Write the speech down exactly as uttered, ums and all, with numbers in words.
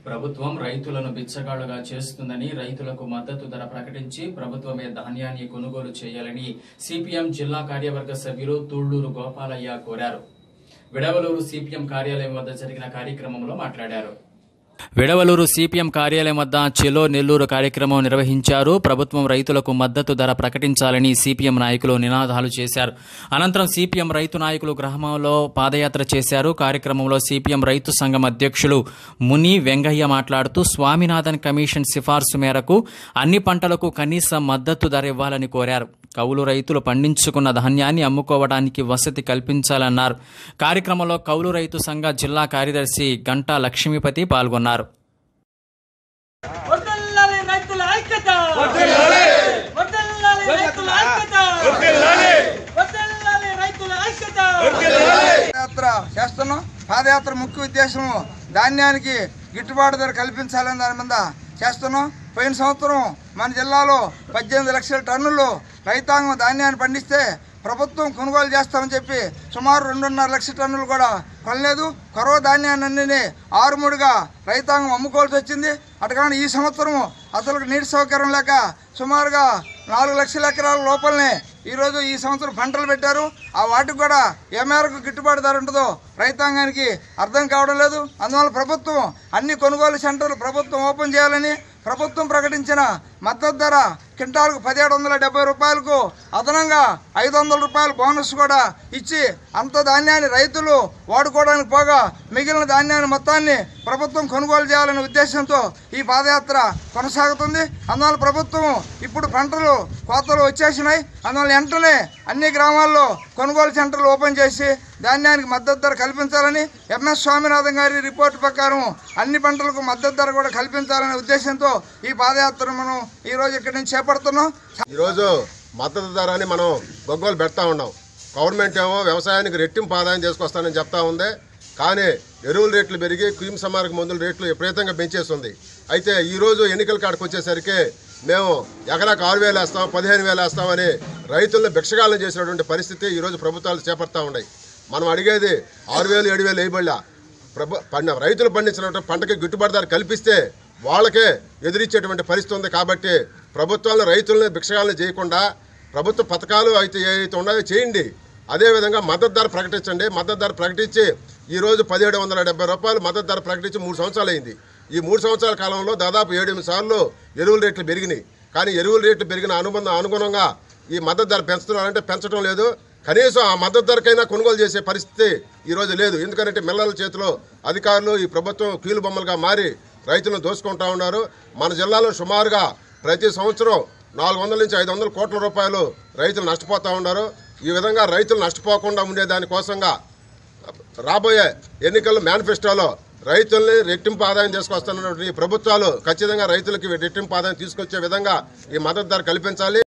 ప్రభుత్వం రైతులను బిచ్చగాళ్లుగా చేస్తుందని రైతులకు మద్దతు ధర ప్రకటించి ప్రభుత్వమే ధాన్యాన్ని కొనుగోలు చేయాలని సిపిఎం జిల్లా కార్యవర్గ సభ్యులు తుళ్లూరు గోపాలయ్య కోరారు. విడవలూరు సిపిఎం కార్యాలయం వద్ద జరిగిన కార్యక్రమంలో మాట్లాడారు. విడవలూరు సిపిఎం కార్యాలయం వద్ద చెలో నెల్లూరు కార్యక్రమం నిర్వహించారు. ప్రభుత్వం రైతులకు మద్దతు ధర ప్రకటించాలని సిపిఎం నాయకులు నినాదాలు చేశారు. అనంతరం సిపిఎం రైతు నాయకులు గ్రామంలో పాదయాత్ర చేశారు. కార్యక్రమంలో సిపిఎం రైతు సంఘం అధ్యక్షులు ముని వెంగయ్య మాట్లాడుతూ స్వామినాథన్ కమిషన్ సిఫార్సు మేరకు అన్ని పంటలకు కనీస మద్దతు ధర ఇవ్వాలని కోరారు. కౌలు రైతులు పండించుకున్న ధాన్యాన్ని అమ్ముకోవడానికి వసతి కల్పించాలన్నారు. కార్యక్రమంలో కౌలు రైతు సంఘ జిల్లా కార్యదర్శి గంటా లక్ష్మీపతి పాల్గొన్నారు. చేస్తున్నాం. పాదయాత్ర ముఖ్య ఉద్దేశం ధాన్యానికి గిట్టుబాటు ధర కల్పించాలని దాని మీద చేస్తున్నాం. పోయిన సంవత్సరం మన జిల్లాలో పద్దెనిమిది లక్షల టన్నులు రైతాంగం ధాన్యాన్ని పండిస్తే ప్రభుత్వం కొనుగోలు చేస్తామని చెప్పి సుమారు రెండున్నర లక్షల టన్నులు కూడా కొనలేదు. కరువు ధాన్యాన్ని ఆరుమూడుగా రైతాంగం అమ్ముకోవాల్సి వచ్చింది. అటుకాని ఈ సంవత్సరం అసలు నీటి సౌకర్యం లేక సుమారుగా నాలుగు లక్షల ఎకరాల లోపలనే ఈరోజు ఈ సంవత్సరం పంటలు పెట్టారు. ఆ వాటికి కూడా ఏ మేరకు గిట్టుబాటు ధర ఉంటుందో రైతాంగానికి అర్థం కావడం లేదు. అందువల్ల ప్రభుత్వం అన్ని కొనుగోలు సెంటర్లు ప్రభుత్వం ఓపెన్ చేయాలని ప్రభుత్వం ప్రకటించిన మద్దతు ధర క్వింటాల్కు పదిహేడు వందల డెబ్బై రూపాయలకు అదనంగా ఐదు వందల రూపాయల బోనస్ కూడా ఇచ్చి అంత ధాన్యాన్ని రైతులు వాడుకోవడానికి పోగా మిగిలిన ధాన్యాన్ని మొత్తాన్ని ప్రభుత్వం కొనుగోలు చేయాలనే ఉద్దేశంతో ఈ పాదయాత్ర కొనసాగుతుంది. అందువల్ల ప్రభుత్వం ఇప్పుడు పంటలు కోతలు వచ్చేసినాయి. అందువల్ల వెంటనే అన్ని గ్రామాల్లో కొనుగోలు సెంటర్లు ఓపెన్ చేసి ధాన్యానికి మద్దతు ధర కల్పించాలని ఎంఎస్ స్వామినాథన్ గారి రిపోర్టు ప్రకారం అన్ని పంటలకు మద్దతు ధర కూడా కల్పించాలనే ఉద్దేశంతో ఈ పాదయాత్ర మనం ఈ రోజు ఇక్కడి నుంచి చేపడుతున్నాం. ఈరోజు మద్దతు ధర అని మనం గొగ్గోలు పెడతా ఉన్నాం. గవర్నమెంట్ ఏమో వ్యవసాయానికి రెట్టింపు ఆదాయం చేసుకొస్తానని చెప్తా ఉంది. కానీ ఎరువుల రేట్లు పెరిగి క్రిమి సంహారక మందుల రేట్లు విపరీతంగా పెంచేస్తుంది. అయితే ఈరోజు ఎన్నికల కాడికి వచ్చేసరికి మేము ఎకరాకు ఆరు వేలు వేస్తాం పదిహేను వేలు వేస్తామని రైతులను భిక్షగాలను చేసినటువంటి పరిస్థితి ఈరోజు ప్రభుత్వాలు చేపడతా ఉన్నాయి. మనం అడిగేది ఆరు వేలు ఏడు వేలు వేయబడిలా ప్రభు పండ రైతులు పండించినటువంటి పంటకి గిట్టుబాటు ధర కల్పిస్తే వాళ్ళకే ఎదురిచ్చేటువంటి పరిస్థితి ఉంది. కాబట్టి ప్రభుత్వాలు రైతులను భిక్షగాలను చేయకుండా ప్రభుత్వ పథకాలు అయితే ఏవైతే ఉన్నాయో చేయండి. అదేవిధంగా మద్దతు ధర ప్రకటించండి. మద్దతు ధర ప్రకటించి ఈరోజు పదిహేడు వందల డెబ్బై రూపాయలు మద్దతు ధర ప్రకటించి మూడు సంవత్సరాలు అయింది. ఈ మూడు సంవత్సరాల కాలంలో దాదాపు ఏడెనిమిది సార్లు ఎరువుల రేట్లు పెరిగినాయి. కానీ ఎరువుల రేట్లు పెరిగిన అనుబంధం అనుగుణంగా ఈ మద్దతు ధర పెంచుతున్నారంటే పెంచడం లేదు. కనీసం ఆ మద్దతు ధరకైనా కొనుగోలు చేసే పరిస్థితి ఈరోజు లేదు. ఎందుకంటే మిల్లల చేతిలో అధికారులు ఈ ప్రభుత్వం కీలు బొమ్మలుగా మారి రైతులను దోసుకుంటా ఉన్నారు. మన జిల్లాలో సుమారుగా ప్రతి సంవత్సరం నాలుగు వందల నుంచి ఐదు వందల కోట్ల రూపాయలు రైతులు నష్టపోతూ ఉన్నారు. ఈ విధంగా రైతులు నష్టపోకుండా ఉండేదానికోసంగా రాబోయే ఎన్నికల మేనిఫెస్టోలో రైతుల్ని రెట్టింపు ఆదాయం తీసుకొస్తున్నటువంటి ప్రభుత్వాలు ఖచ్చితంగా రైతులకి రెట్టింపు ఆదాయం తీసుకొచ్చే విధంగా ఈ మద్దతు ధర కల్పించాలి.